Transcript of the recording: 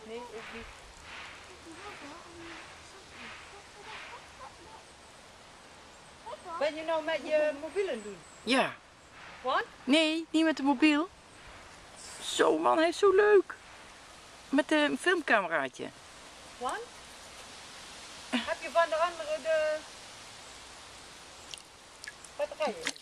Nee, ook niet. Ben je nou met je mobiel aan het doen? Ja. Wat? Nee, niet met de mobiel. Zo man, hij is zo leuk. Met een filmcameraatje. Wat? Heb je van de andere de batterijen?